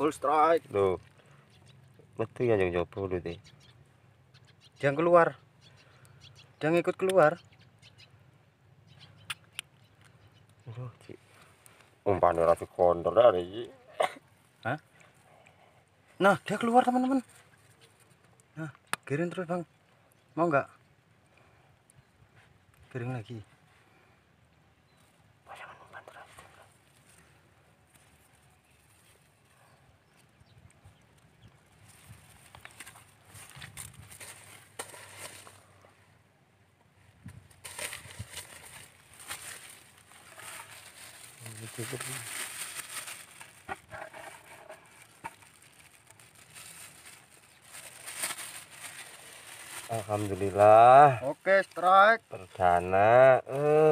double strike. Tuh. Metu ya yang coba dulu deh. Jangan keluar. Jangan ikut keluar. Umpannya rasa kondor dari. Hah? Nah, dia keluar teman-teman. Nah, giring terus bang. Mau nggak? Giring lagi. Alhamdulillah. Oke, strike. Perdana.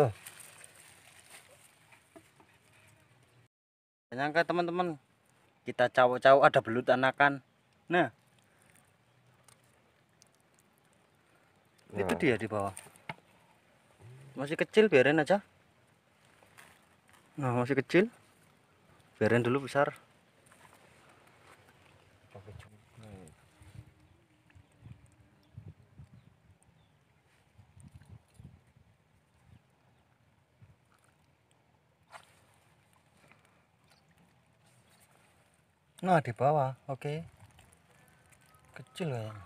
Nyangka teman-teman. Kita cawok-cawok ada belut anakan. Nah, itu dia di bawah. Masih kecil, biarin aja. Nah, masih kecil. Biarin dulu besar. Nah, di bawah. Oke. Kecil kayaknya.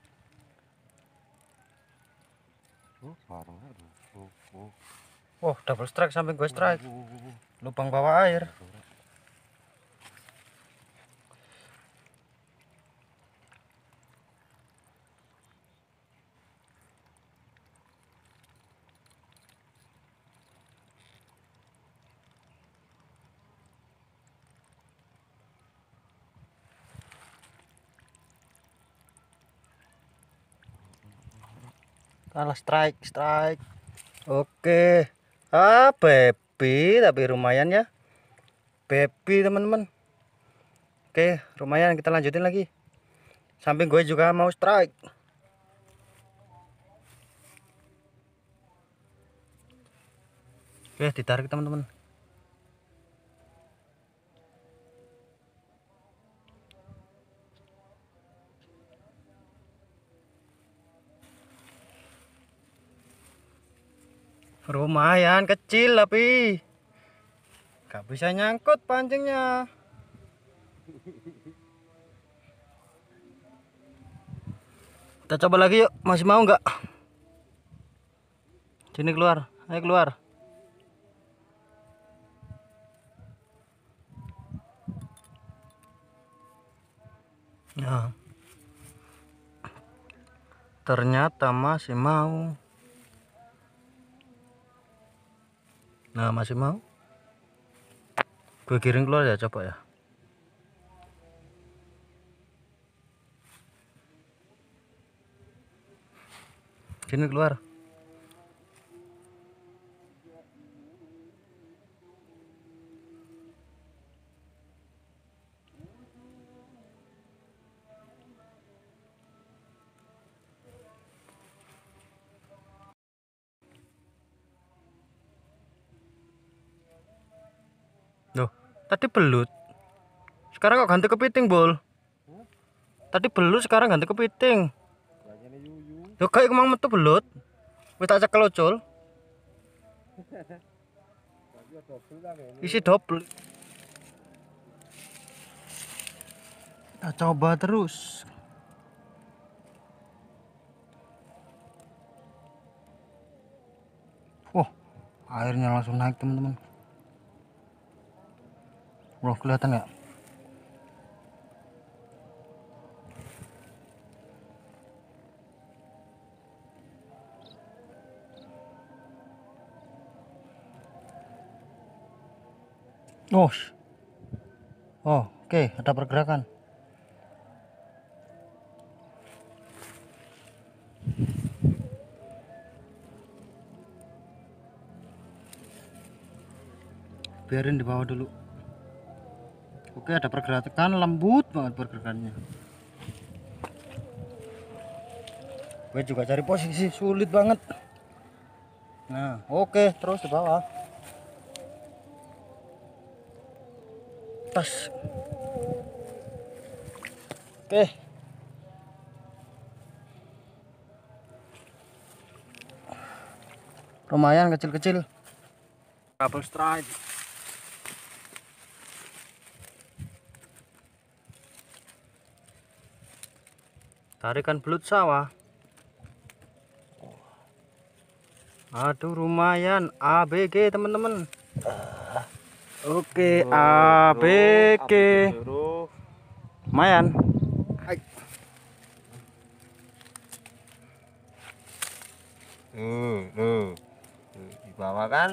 Oh, double strike sampai gue strike. Lubang bawah air. Kalah strike. Oke. Baby, tapi lumayan ya. Baby teman-teman. Oke, lumayan, kita lanjutin lagi. Samping gue juga mau strike. Oke, ditarik teman-teman. Lumayan kecil tapi gak bisa nyangkut pancingnya. Kita coba lagi yuk, masih mau nggak? Sini keluar, ayo keluar. Nah, ternyata masih mau. Nah, masih mau. Gue giring keluar ya, coba ya. Sini keluar. Loh, tadi belut. Sekarang kok ganti kepiting, Bol? Tadi belut, sekarang ganti kepiting. Loh, kayak kemang metu belut. Wis tak cekel ocul. Isi double. Kita coba terus. Wah, airnya langsung naik teman-teman. Wah, kelihatan nggak? Oh, oke, ada pergerakan. Biarin di bawah dulu. Oke, ada pergerakan, lembut banget pergerakannya. Gue juga cari posisi sulit banget. Nah, oke, terus di bawah. Tas. Oke. Lumayan kecil-kecil. Double strike. Tarikan belut sawah. Aduh, lumayan. ABG teman-teman. Oke, ABG. Lumayan. Di bawah kan?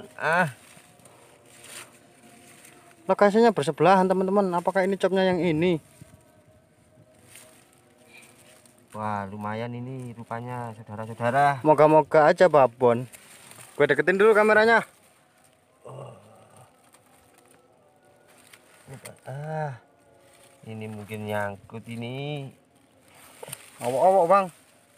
Lokasinya bersebelahan teman-teman. Apakah ini chopnya yang ini? Wah, lumayan ini rupanya saudara-saudara. Moga-moga aja babon. Gue deketin dulu kameranya. Ini mungkin nyangkut ini. Awok-awok bang.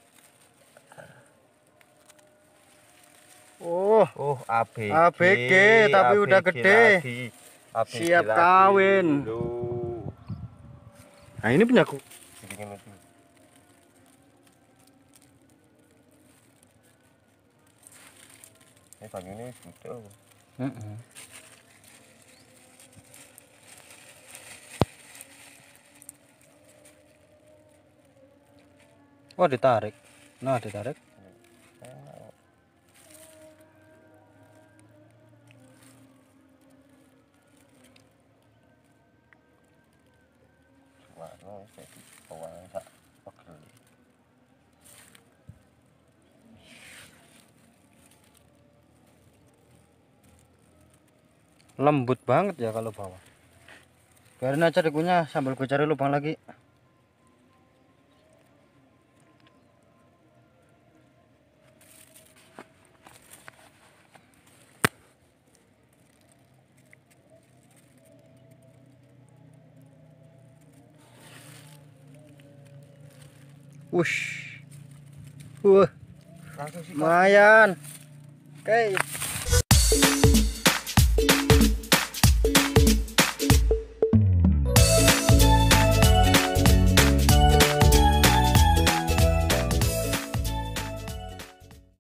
Oh, ABG. ABG, tapi udah gede. ABG Siap lagi. kawin. Nah ini punyaku. Ini banyunya butuh. Oh ditarik. Nah ditarik. Lembut banget ya kalau bawah. Biarin aja dikunyah sambil gue cari lubang lagi. Wush. Lumayan. Oke.